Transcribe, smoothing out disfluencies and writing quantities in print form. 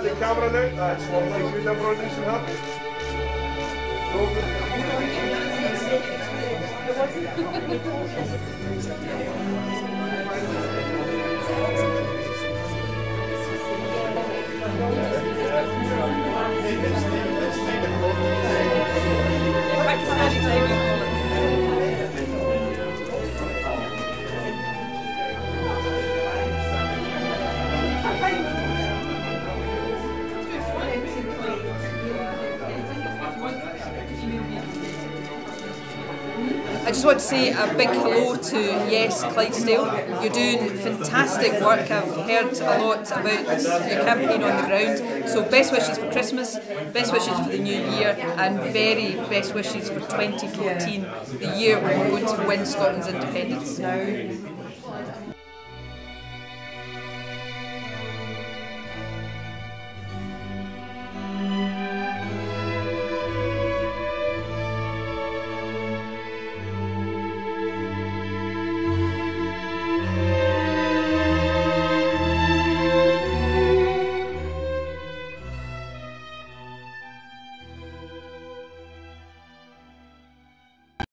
the camera now. That's lovely. Good, everyone needs to help. I just want to say a big hello to Yes Clydesdale. You're doing fantastic work. I've heard a lot about your campaign on the ground. So best wishes for Christmas, best wishes for the new year, and very best wishes for 2014, the year when we're going to win Scotland's independence.